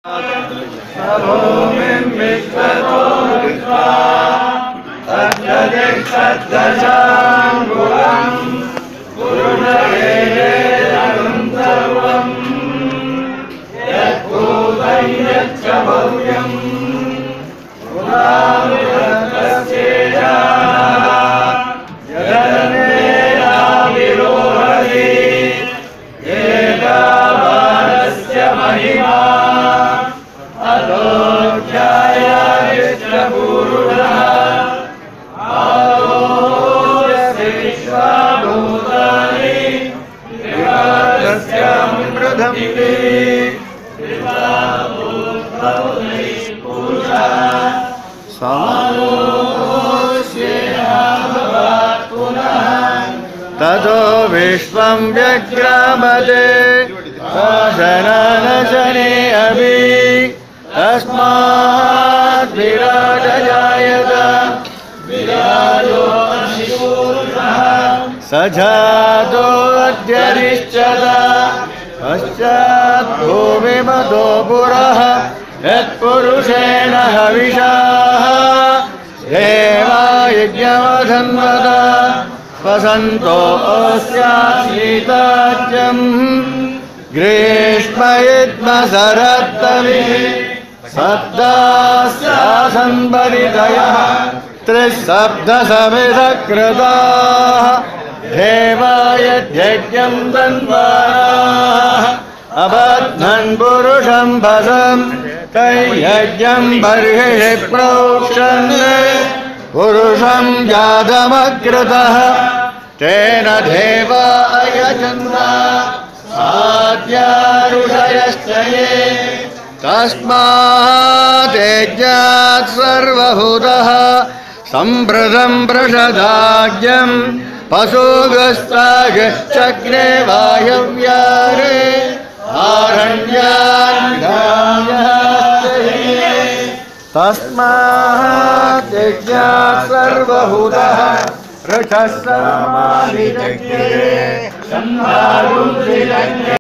ततो विश्वं व्यग्रामते शासनानशने अभि तस्मात् विराजयायत विराजो स जातो अध्यरिष्यत पश्चात् भूमिमतो पुरः यत्पुरुषेण हविषाः देवा यज्ञमधन्वत वसन्तो अस्याशीताज्यम् ग्रीष्मयुग्मशरत्तमिः सप्तास्यासन् परितयः त्रिसप्तसमिधः कृताः देवायज्ञं तन्वाराः अबध्नन् पुरुषं भसं तैयज्ञं बर्हिषि प्रोक्षन् पुरुषं जातमकृतः तेन देवा अयजन्त साध्यारुषयश्च ये तस्मात् यज्ञात् सर्वभूतः सम्प्रदं प्रषदाज्ञं पशुगस्तागश्चक्रे वायव्यारे आरण्यान्धायः तस्मात् यज्ञात् सर्वभूतः ऋषः समाधिजज्ञे